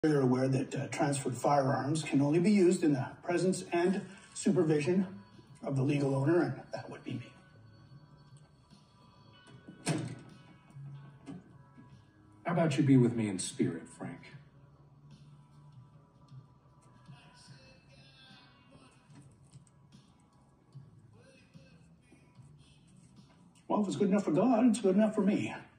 You're aware that transferred firearms can only be used in the presence and supervision of the legal owner, and that would be me. How about you be with me in spirit, Frank? Well, if it's good enough for God, it's good enough for me.